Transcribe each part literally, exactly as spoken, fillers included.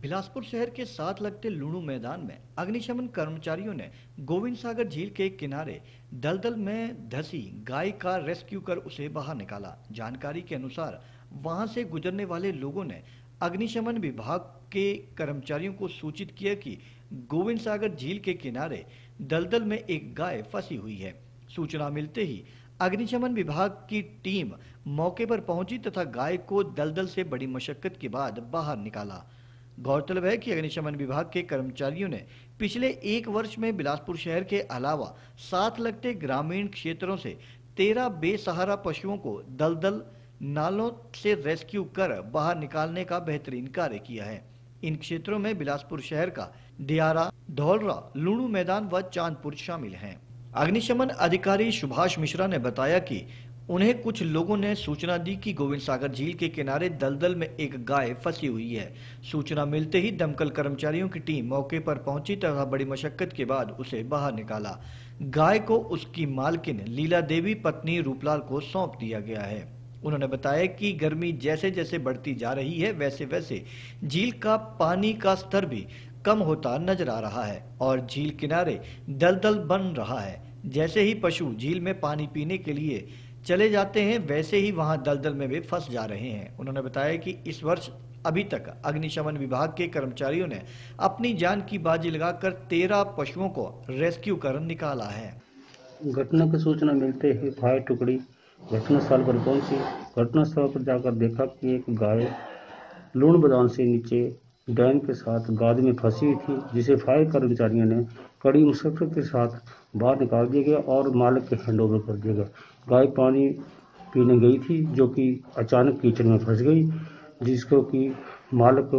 बिलासपुर शहर के साथ लगते लुणु मैदान में अग्निशमन कर्मचारियों ने गोविंद सागर झील के किनारे दलदल में धंसी गाय का रेस्क्यू कर उसे बाहर निकाला। जानकारी के अनुसार वहां से गुजरने वाले लोगों ने अग्निशमन विभाग के कर्मचारियों को सूचित किया कि गोविंद सागर झील के किनारे दलदल में एक गाय फंसी हुई है। सूचना मिलते ही अग्निशमन विभाग की टीम मौके पर पहुंची तथा गाय को दलदल से बड़ी मशक्कत के बाद बाहर निकाला। गौरतलब है कि अग्निशमन विभाग के कर्मचारियों ने पिछले एक वर्ष में बिलासपुर शहर के अलावा साथ लगते ग्रामीण क्षेत्रों से तेरह बेसहारा पशुओं को दलदल नालों से रेस्क्यू कर बाहर निकालने का बेहतरीन कार्य किया है। इन क्षेत्रों में बिलासपुर शहर का दियारा, धौलरा, लुणु मैदान व चांदपुर शामिल हैं। अग्निशमन अधिकारी सुभाष मिश्रा ने बताया कि उन्हें कुछ लोगों ने सूचना दी कि गोविंद सागर झील के किनारे दलदल में एक गाय फंसी हुई है। सूचना मिलते ही दमकल कर्मचारियों की टीम मौके पर पहुंची तथा बड़ी मशक्कत के बाद उसे बाहर निकाला। गाय को उसकी मालकिन लीला देवी पत्नी रूपलाल को सौंप दिया गया है। उन्होंने बताया कि गर्मी जैसे जैसे बढ़ती जा रही है वैसे वैसे झील का पानी का स्तर भी कम होता नजर आ रहा है और झील किनारे दलदल बन रहा है। जैसे ही पशु झील में पानी पीने के लिए चले जाते हैं वैसे ही वहां दलदल में वे फंस जा रहे हैं। उन्होंने बताया कि इस वर्ष अभी तक अग्निशमन विभाग के कर्मचारियों ने अपनी जान की बाजी लगाकर तेरह पशुओं को रेस्क्यू कर निकाला है। घटना की सूचना मिलते ही फायर टुकड़ी घटनास्थल पर पहुंची। घटनास्थल पर जाकर देखा कि एक गाय लूण मैदान से नीचे डैम के साथ गाद में फंसी हुई थी, जिसे फायर कर्मचारियों ने कड़ी मुश्किल के साथ बाहर निकाल दिया गया और मालिक के हैंडओवर कर दिया गया। गाय पानी पीने गई थी जो कि अचानक कीचड़ में फंस गई, जिसको कि मालिक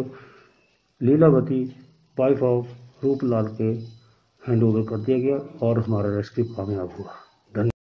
लीलावती वाइफ ऑफ रूपलाल के हैंडओवर कर दिया गया और हमारा रेस्क्यू कामयाब हुआ।